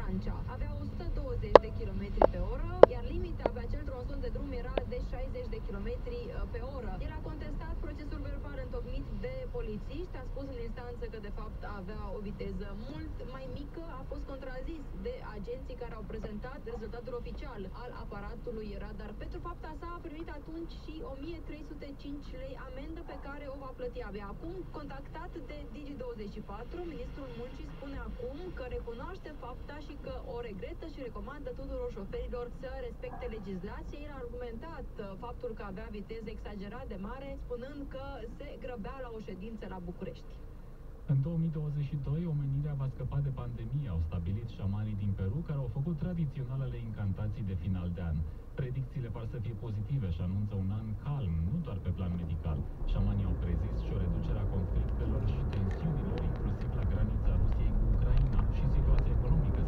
Dancea. Avea 120 de km pe oră, iar limita pe acel tronson de drum era de 60 de km pe oră. El a contestat procesul verbal întocmit de polițiști, a spus în instanță că de fapt avea o viteză mult mai mică, a fost contrazis de agenții care au prezentat rezultatul oficial al aparatului radar. Pentru fapta sa a primit atunci și 1305 lei amendă pe care o va plăti abia acum. Contactat de Digi24, ministrul muncii spune acum că recunoaște fapta și că o regretă și recomandă tuturor șoferilor să respecte legislația. El a argumentat faptul că avea viteză exagerat de mare, spunând că se grăbea la o ședință la București. În 2022, omenirea va scăpa de pandemie, au stabilit șamanii din Peru, care au făcut tradiționalele incantații de final de an. Predicțiile par să fie pozitive și anunță un an calm, nu doar pe plan medical. Șamanii au prezis și o reducere a conflictelor și tensiunilor, inclusiv la granița Rusiei cu Ucraina, și situația economică